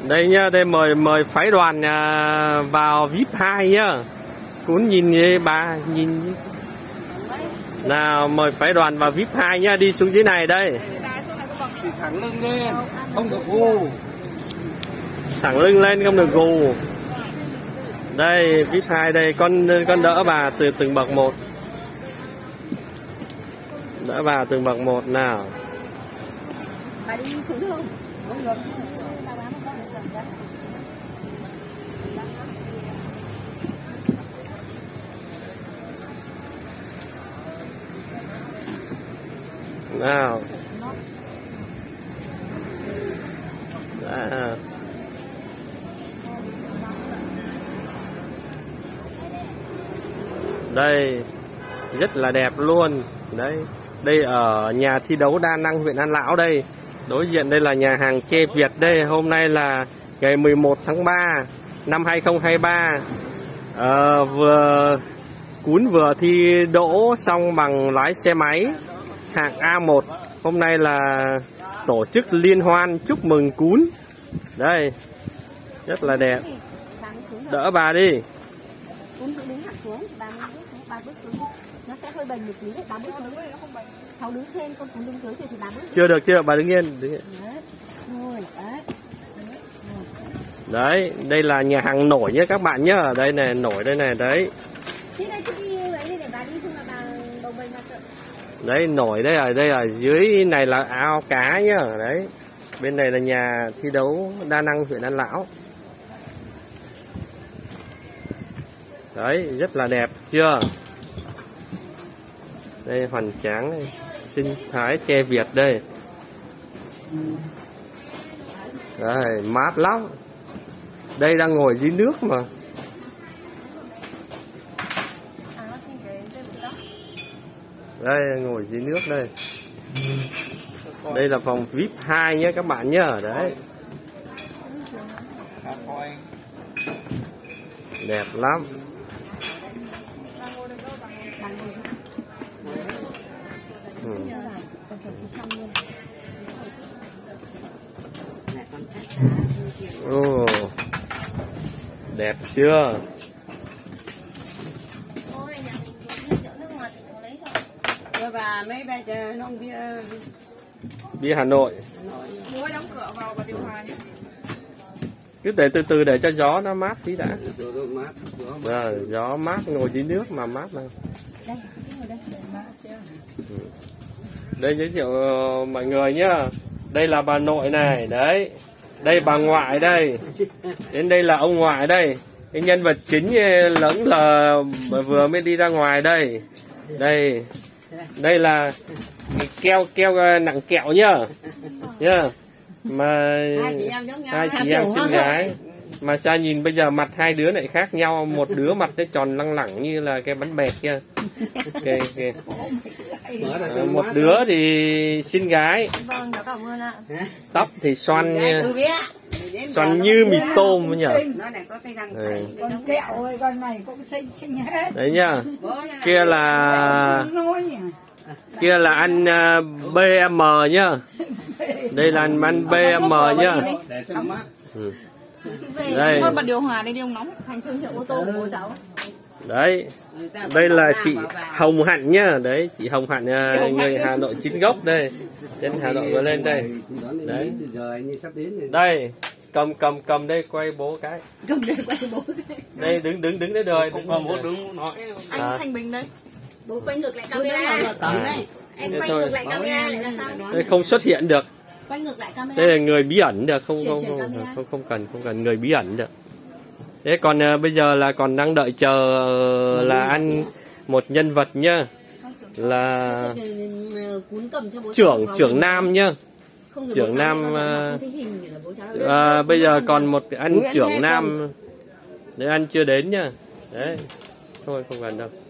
Đây nhá, đây mời phái đoàn vào VIP 2 nhá. Cún nhìn đi bà, nhìn nào, mời phái đoàn vào VIP 2 nhá, đi xuống dưới này đây. Thẳng lưng lên, không được gù. Thẳng lưng lên không được gù. Đây VIP 2 đây, con đỡ bà từ từng bậc một. Đỡ bà từng bậc một nào. Bà đi xuống không? Không được. Nào. À. Đây rất là đẹp luôn. Đấy, đây ở nhà thi đấu đa năng huyện An Lão đây. Đối diện đây là nhà hàng Tre Việt đây. Hôm nay là ngày 11 tháng 3 năm 2023. Cún vừa thi đỗ xong bằng lái xe máy hạng A1. Hôm nay là tổ chức liên hoan chúc mừng Cún. Đây, rất là đẹp. Đỡ bà đi. Cún cứ đứng hẳn xuống, bà bước xuống. Nó sẽ hơi bền một tí đấy, bà bước xuống. Cháu đứng trên, con Cún đứng dưới thì bà bước. Chưa, bà đứng yên. Đấy. Đấy, đây là nhà hàng nổi nhé các bạn nhé. Đây này, nổi đây này, đấy. Đấy, nổi đây ở dưới này là ao cá nhá. Đấy, bên này là nhà thi đấu đa năng huyện An Lão. Đấy, rất là đẹp chưa. Đây hoành tráng này, sinh thái Tre Việt đây. Đây, mát lắm. Đây đang ngồi dưới nước mà. Đây, ngồi dưới nước đây. Đây là phòng VIP 2 nhé các bạn nhé. Đấy. Đẹp lắm. Đẹp chưa. Và mấy bé nông bia Hà Nội. Mua đóng cửa vào và điều hòa nhé. Cứ để từ từ để cho gió nó mát tí đã. Gió mát, ngồi dưới nước mà mát mà. Đây giới thiệu mọi người nhá. Đây là bà nội này, đấy. Đây bà ngoại đây. Đến đây là ông ngoại đây. Cái nhân vật chính lẫn là vừa mới đi ra ngoài đây. Đây là keo nặng kẹo nhá. Mà hai chị em xinh gái. Mà sao nhìn bây giờ mặt hai đứa lại khác nhau. Một đứa mặt nó tròn lăng lẳng như là cái bánh bẹt kia. Một đứa thì xinh gái. Vâng, cảm ơn ạ. Tóc thì xoăn như mì tôm nhỉ. con kẹo ơi, con này cũng xinh hết. Đấy nhá. Kia là ăn BM nhá. Đây là ăn BM nhá. Đây. Bật điều hòa đây đi ông nóng. Thành thương hiệu ô tô của bố cháu. Đấy. Đây là chị Hồng Hạnh nhá. Đấy, chị Hồng Hạnh người Hà Nội chính gốc đây. Trên Hà Nội vừa lên đây. Đấy. Đây, cầm đây quay bố cái. Cầm đây quay bố cái. Đây đứng đấy đời. Bố đứng nói. Anh Thanh Bình đây. Bố quay ngược lại camera. Em quay ngược lại camera lại là sao? Đây không xuất hiện được. Quay ngược lại camera. Đây là người bí ẩn được, không cần người bí ẩn được. Thế còn bây giờ là còn đang đợi chờ là ăn một nhân vật nhá. Là trưởng Nam nhá. Trưởng Nam bây giờ còn một anh trưởng Nam. Đấy, anh chưa đến nhá. Đấy. Thôi không cần đâu.